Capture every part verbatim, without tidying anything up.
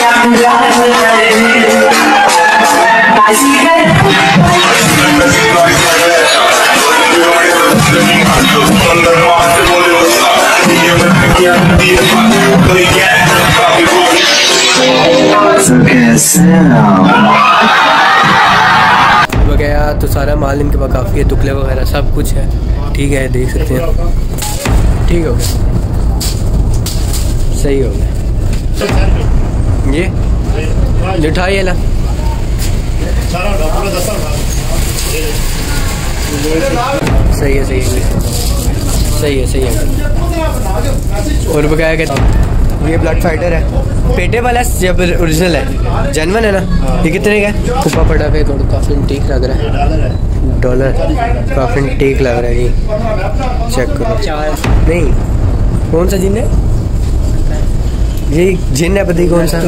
वगैरह तो सारा माल इनके पास काफ़ी है, टुकले वगैरह सब कुछ है। ठीक है, देख सकते हैं। ठीक हो गया, सही हो गया। ये लिठा ये ला सही है, सही है, सही है, सही है। और बकाया कहता ये ब्लड फाइटर है, पेटे वाला जब ओरिजिनल है, जेन्युइन है ना। ये कितने का है? ऊपर पड़ा है थोड़ा, काफ़ी ठीक लग रहा है। डॉलर काफ़ी ठीक लग रहा है। ये चेक करो। नहीं, कौन सा जिन है? ये जिन है, पता ही कौन सा।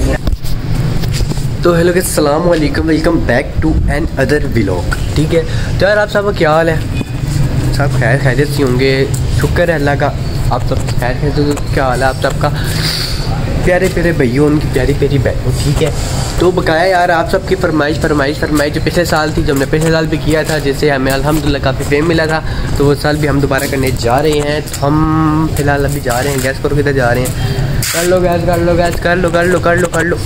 तो हेलो गाइस, अस्सलाम वालेकुम, welcome back to another vlog. ठीक है, तो यार आप सबका क्या हाल है? सब खैर खैरियत से होंगे, शुक्र है अल्लाह का। आप सब खैर है तो क्या हाल है आप सबका? प्यारे प्यारे भैया, उनकी प्यारी प्यारी बहनों। ठीक है, तो बकाया यार आप सबकी फरमाइश फरमाइश फरमाइश जो पिछले साल थी, जो हमने पिछले साल भी किया था, जिससे हमें अल्हम्दुलिल्लाह काफ़ी फेम मिला था, तो वो साल भी हम दोबारा करने जा रहे हैं। तो हम फिलहाल अभी जा रहे हैं, गैस करो किधर जा रहे हैं? कर लो गैस, कर लो गैस, कर लो कर लो कर लो कर लो।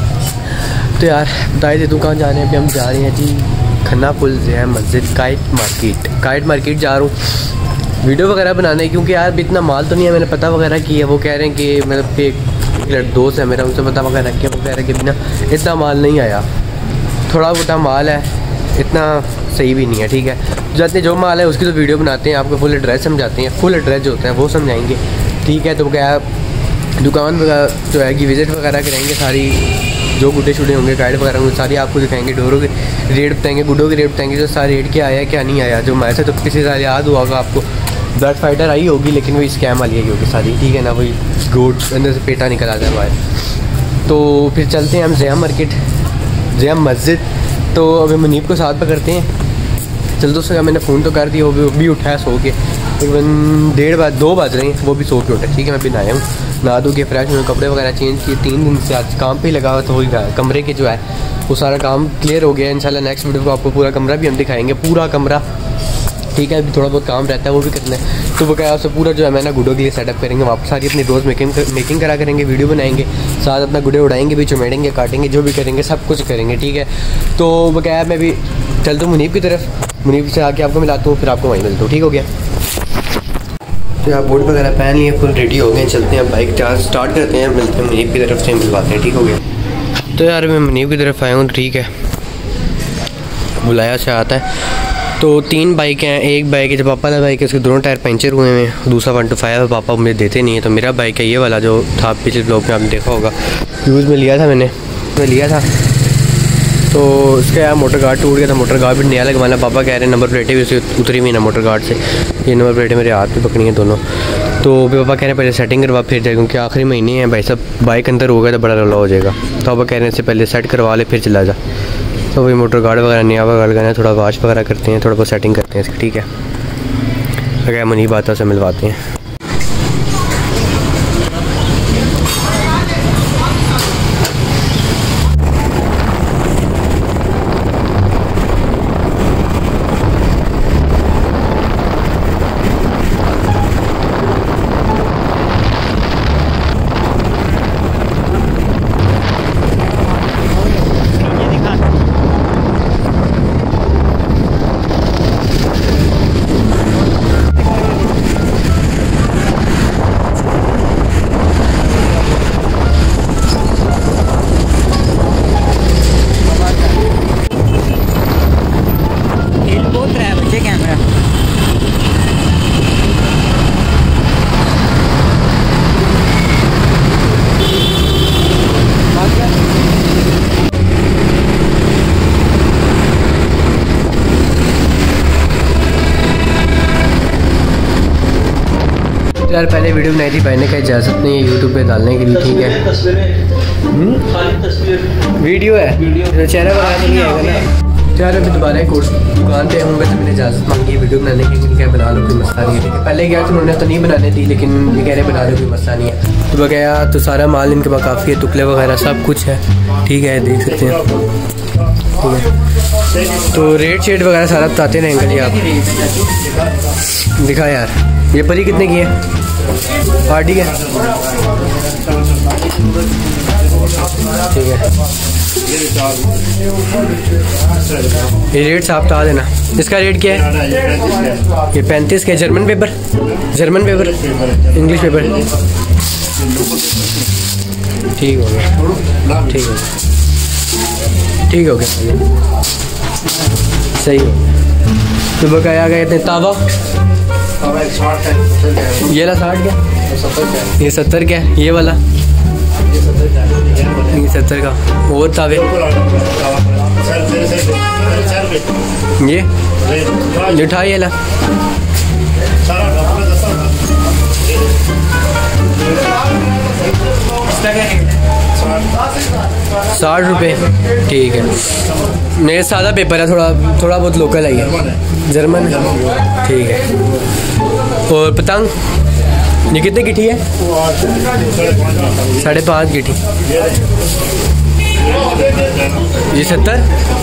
तो यार बता दे तू कहाँ जा रहे हैं? अभी हम जा रहे हैं जी खन्ना पुल से है मस्जिद, काइट मार्केट। काइट मार्केट जा रहा हूँ वीडियो वगैरह बनाने, क्योंकि यार भी इतना माल तो नहीं है, मैंने पता वगैरह की है। वो कह रहे हैं कि मतलब कि एक दोस्त है मेरा, उनसे पता वगैरह किया, वो कह रहे हैं कि बिना इतना माल नहीं आया, थोड़ा मोटा माल है, इतना सही भी नहीं है। ठीक है, जाते जो माल है उसकी तो वीडियो बनाते हैं, आपको फुल एड्रेस समझाते हैं, फुल एड्रेस जो होता है वो समझाएंगे। ठीक है, तो क्या दुकान वगैरह जो है कि विज़िट वगैरह करेंगे, सारी जो गुड्डे शुड्डे होंगे, गाइड वगैरह होंगे, सारी आपको दिखाएंगे। डोरों के रेट बताएंगे, गुड्डों के रेट बताएंगे, जो सारे रेट क्या आया क्या नहीं आया। जो हमारे साथ तो पिछले साल याद हुआ होगा आपको, ब्लड फाइटर आई होगी, लेकिन वही स्कैम वाली आई होगी सारी। ठीक है ना, वही गोट अंदर से पेटा निकल आता है बाहर। तो फिर चलते हैं हम ज़ियाम मार्केट, ज़ियाम मस्जिद। तो अभी मुनीब को साथ पकड़ते हैं। चल दोस्तों का मैंने फ़ोन तो कर दिया, वो भी, भी उठाया सो के, तकरीबन डेढ़ बज दो बज रहे हैं, वो भी सो के उठे। ठीक है, मैं भी नहाया हूँ, नहा धो के फ्रेश हुए, कपड़े वगैरह चेंज किए। तीन दिन से आज काम पे लगा हुआ, तो वही कमरे के जो है वो सारा काम क्लियर हो गया। इंशाल्लाह नेक्स्ट वीडियो को आपको पूरा कमरा भी हम दिखाएंगे, पूरा कमरा। ठीक है, अभी थोड़ा बहुत काम रहता है वो भी करना है। तो वो क्या आपसे पूरा जो है मैं ना गुडो के लिए सेटअप करेंगे, वापस सारी अपनी रोज़ मेकिंग मेकिंग करा करेंगे, वीडियो बनाएंगे, साथ अपना गुडे उड़ाएंगे भी, चुमेड़ेंगे, काटेंगे, जो भी करेंगे सब कुछ करेंगे। ठीक है, तो वो क्या मैं भी चलता हूँ मुनीब की तरफ, मुनीब से आके आपको मिलाता हूँ, फिर आपको वहीं मिलता हूँ। ठीक हो गया, तो आप बोर्ड वगैरह पहन लिए, फुल रेडी हो गए, चलते हैं बाइक चार्ज स्टार्ट करते हैं, मिलते हैं मुनीब की तरफ से, मिलवाते हैं। ठीक हो गया, तो यार मैं मुनीब की तरफ आया हूँ। ठीक है, बुलाया से आता है। तो तीन बाइक हैं, एक बाइक है जो पापा का बाइक है, उसके दोनों टायर पंचर हुए हैं, दूसरा वन टू फाइव है, पापा मुझे देते नहीं है। तो मेरा बाइक है ये वाला जो था, पिछले ब्लॉग में आपने देखा होगा, यूज़ में लिया था मैंने मैं लिया था तो उसका यार मोटर गार्ड टूट गया था, मोटर गार्ड भी नया लगवाना। पापा कह रहे हैं नंबर प्लेटें भी उसे उतरी हुई ना मोटर गार्ड से, ये नंबर प्लेटें मेरे हाथ पे पकड़ी हैं दोनों। तो पापा कह रहे हैं पहले सेटिंग करवा फिर जाए, क्योंकि आखिरी महीने हैं भाई साहब, बाइक अंदर हो गया तो बड़ा रौला हो जाएगा। तो पापा कह रहे हैं इससे पहले सेट करवा ले फिर चला जा। तो वही मोटर गार्ड वगैरह नया वगैरह लगाना, थोड़ा वॉश वगैरह करते हैं, थोड़ा बहुत सेटिंग करते हैं इसकी। ठीक है, अगर मुनीब आता से मिलवाते हैं। यार पहले वीडियो बनाई थी, भाई ने कहा इजाज़त नहीं है यूट्यूब पे डालने के लिए। ठीक है, वीडियो है, चेहरा वगैरह तो नहीं आएगा ना। तो यार अभी दोबारा एक और दुकान पे हूँ, तो मैंने इजाज़त मांगी है वीडियो बनाने की, क्या बना लो कोई मसला नहीं है, ठीक है। पहले गया तो उन्होंने तो नहीं बनाने दी, लेकिन ये कह रहे बना लो कोई मसला नहीं है। तो मैं गया तो सारा माल इनके पास काफ़ी है, टुकले वगैरह सब कुछ है, ठीक है, देख सकते हैं, ठीक है। तो रेट शेट वगैरह सारा बताते रहेंगे जी आप। दिखा यार, ये परी कितने की है? पार्टी है, ठीक है। ये रेट साफ बता देना। इसका रेट क्या है? ये पैंतीस का। German paper, German paper, English paper, ठीक हो गया, ठीक हो गया, ठीक हो गया, सही हो। तो बकाया गए थे तावा, ये ला साठ क्या, ये सत्तर क्या, ये वाला ये सत्तर का। और तावे ये ये उठाइए ला, साठ रुपये, ठीक है। मेरे सादा पेपर है, थोड़ा थोड़ा बहुत लोकल है, ये जर्मन, ठीक है। और पतंग ये कितने गिठी है? साढ़े पाँच गिठी। ये सत्तर।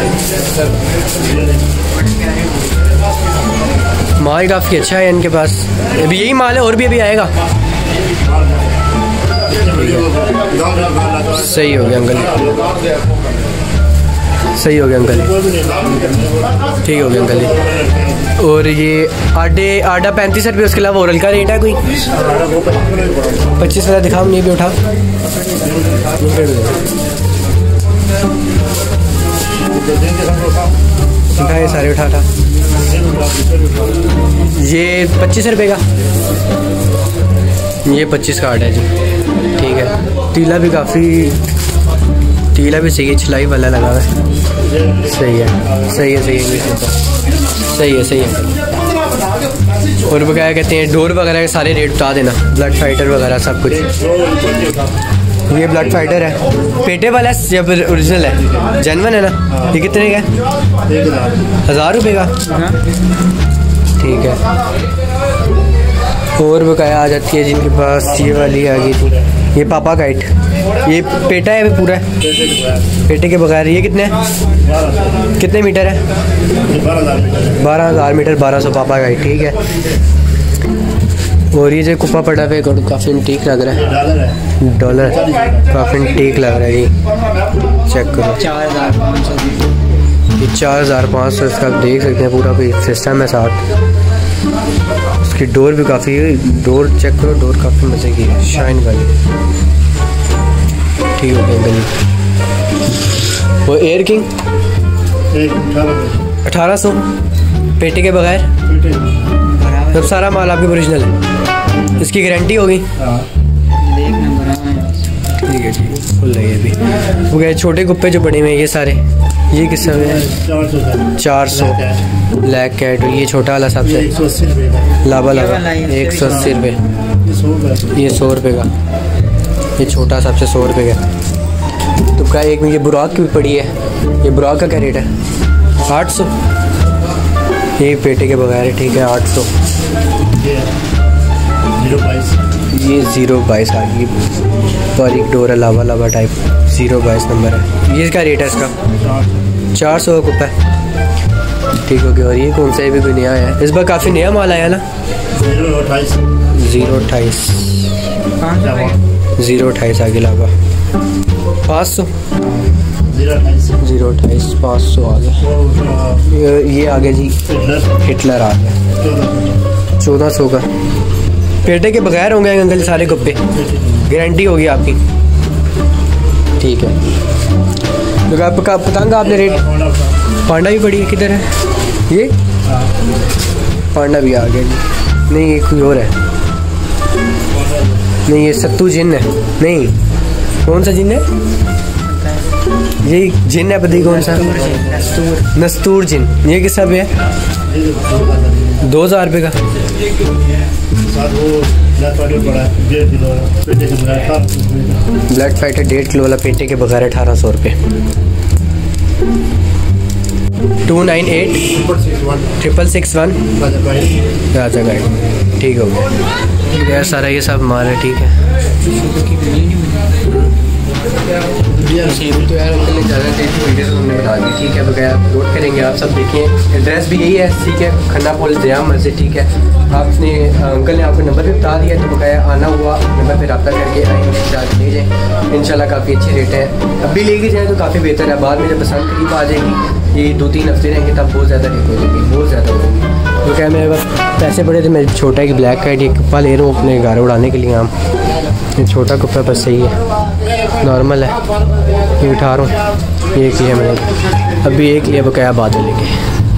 माल काफ़ी अच्छा है इनके पास, अभी यही माल है और भी अभी आएगा। सही हो गया अंकल, सही हो गया अंकल, ठीक हो गया अंकल। और ये आटे आटा पैंतीस रुपये, उसके अलावा ओरल का रेट है कोई? पच्चीस वाला दिखाओ, नहीं भी उठा, उठा ये सारे उठा था। ये पच्चीस रुपये का, ये पच्चीस का आटा है जी, ठीक है। तीला भी काफ़ी, तीला भी सही है, छिलाई वाला लगा हुआ है, सही है, सही है, सही है, सही है, सही है। और वो क्या कहते हैं, डोर वगैरह के सारे रेट बता देना, ब्लड फाइटर वगैरह सब कुछ। ये ब्लड फाइटर है, पेटे वाला है या फिर ओरिजिनल है? जेन्युइन है ना? ये कितने का? हज़ार रुपये का, ठीक है। और बकाया आ जाती है जिनके पास, ये वाली आ गई थी, ये पापा काइट, ये पेटा है, पूरा है पेटे के बगैर। ये कितने हैं, कितने मीटर है? बारह हज़ार मीटर, बारह सौ पापा काइट, ठीक है। और ये जो कुप्पा पड़ा पे काफ़ी ठीक लग रहा है, डॉलर काफ़ी ठीक लग रहा है जी, चेक करो, चार हज़ार पाँच सौ ये चार हज़ार पाँच सौ इसका आप देख सकते हैं, पूरा कोई सिस्टम है साथ। उसकी डोर भी काफ़ी, डोर चेक करो, डोर काफ़ी मज़े की है, शाइन वाली, ठीक हो गया गली। वो एयर किंग अठारह सौ पेटी के बगैर, सब सारा माल आपके ओरिजिनल है, इसकी गारंटी होगी, ठीक है जी, फुल है ये भी। वो गए छोटे कुप्पे जो बड़े में ये सारे, ये किस समय है? चार सौ ब्लैक कैट, ये छोटा वाला सबसे लावा लावा एक सौ अस्सी रुपये, ये सौ रुपये का, ये छोटा सबसे सौ रुपये का। तो क्या एक में ये बुराक की भी पड़ी है, ये बुराक का क्या रेट है? आठ सौ, ये पेटे के बगैर है, ठीक है, आठ सौ। ये ज़ीरो बाईस आ गई, बारीक डोर है, लावा लावा टाइप, ज़ीरो बाईस नंबर है, ये इसका रेट है इसका चार सौ का कुप्पा है, ठीक हो गया। और ये कौन सा, ये भी कोई नया है, इस बार काफ़ी नया माल आया ना, ज़ीरो अट्ठाईस, ज़ीरो अट्ठाईस आगे लावा, पाँच सौ, ज़ीरो अट्ठाईस पाँच सौ आ गया। ये आ गया जी हिटलर आ गया, चौदह सौ का, पेटे के बगैर होंगे अंकल सारे कुप्पे, गारंटी होगी आपकी, ठीक है। तो आपका पतंग आपने रेट, पांडा भी पड़ी है, किधर है ये? पांडा भी आ गया जी, नहीं ये कोई और है, नहीं ये सत्तू जिन है, नहीं कौन सा जिन है? ये जिन है, पता ही कौन सा? नस्तूर जिन, ये किस सब है? दो हज़ार रुपये का, ब्लड फाइटर डेढ़ किलो वाला पेटे के बगैर अठारह सौ रुपये। Two nine eight triple six one Raja guide. ठीक हो गया यार, सारा ये सब हमारा ठीक है। तो यार अंकल ने ज़्यादा देर की वीडियो हमने बता दी, ठीक है। बगैर नोट करेंगे आप सब, देखें एड्रेस भी यही है, ठीक है। खन्ना पुल जया मस्जिद, ठीक है। आपने अंकल ने आपको नंबर भी बता दिया, तो बगैर आना हुआ नंबर पर रब्ता करके आए ले जाएँ। इंशाल्लाह काफ़ी अच्छे रेट हैं, अभी लेके जाए तो काफ़ी बेहतर है। बाद में जब पसंद करीब आ जाएगी, ये दो तीन हफ्ते रहेंगे, तब बहुत ज़्यादा रेट हो जाएगी, बहुत ज़्यादा हो जाएगी। तो क्या मेरे पास पैसे पड़े थे, मैं छोटा एक ब्लैक का एक कुप्पा ले रहा हूँ अपने घर उड़ाने के लिए। हम ये छोटा कुप्पा बस सही है, नॉर्मल है, ये उठा रहा हूँ। ये एक लिया मैंने, अभी एक लिया बकाया बाद में लेके।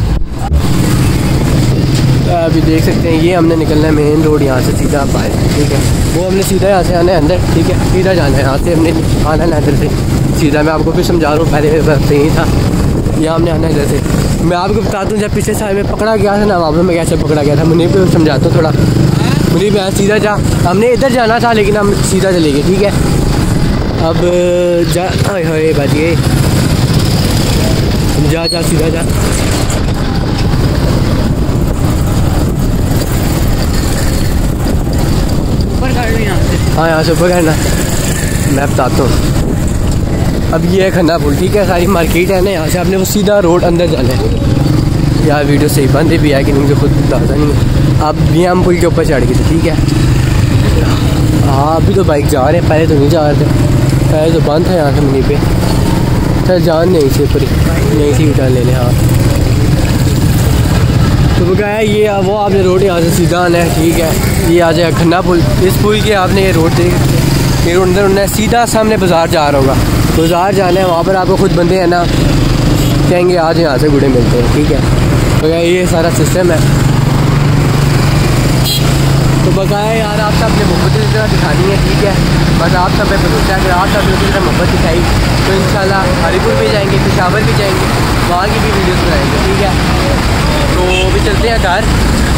अभी देख सकते हैं ये हमने निकलना है मेन रोड यहाँ से सीधा आप आए, ठीक है। वो हमने सीधा यहाँ से आना है अंदर, ठीक है। सीधा जाना है यहाँ से, हमने आना है इधर से सीधा। मैं आपको भी समझा रहा हूँ, पहले बस यही था, यहाँ हमने आना है इधर से। मैं आपको बता दूँ, जब पिछले साल में पकड़ा गया था ना, वहाँ पर मैं कैसे पकड़ा गया था, मुझे भी समझाता हूँ थोड़ा। मुझे भी सीधा जा, हमने इधर जाना था लेकिन हम सीधा चले गए, ठीक है। अब जा, हाय बाजिए, जा जा सीधा जा। हाँ यहाँ से ऊपर करना, मैं बताता हूँ। अब ये है खन्ना पुल, ठीक है। सारी मार्केट है ना, यहाँ से आपने वो सीधा रोड अंदर जाना है। यार वीडियो सही बंद भी है कि मुझे खुद पता नहीं है। अब ये हम पुल के ऊपर चढ़ गए थे, ठीक है। हाँ अभी तो बाइक जा रहे हैं, पहले तो नहीं जा रहे थे, पहले तो बंद था यहाँ से मनी पे। सर जान नहीं से ऊपर नहीं सी उठा ले लें। हाँ तो वो क्या है, ये वो आपने रोड यहाँ से सीधा आना है, ठीक है। ये आ जाएगा खन्ना पुल, इस पुल के आपने ये रोड देख, ये रोड अंदर उन्हें सीधा सामने बाज़ार जा रहा होगा, बाज़ार जाना है। वहाँ पर आपको खुद बंदे हैं ना, कहेंगे आज यहाँ से गुड़े मिलते हैं, ठीक है। तो ये सारा सिस्टम है। तो बकाया यार आप सब अपने मोहब्बत की तरह दिखानी है, ठीक है। बस आप सब पे भरोसा है, अगर आप सब लोगों की तरह मोहब्बत दिखाई तो इंशाल्लाह हरीपुर भी जाएंगे, पेशावर भी जाएंगे, वहाँ की भी वीडियोस बनाएंगे, ठीक है। तो अभी चलते हैं घर।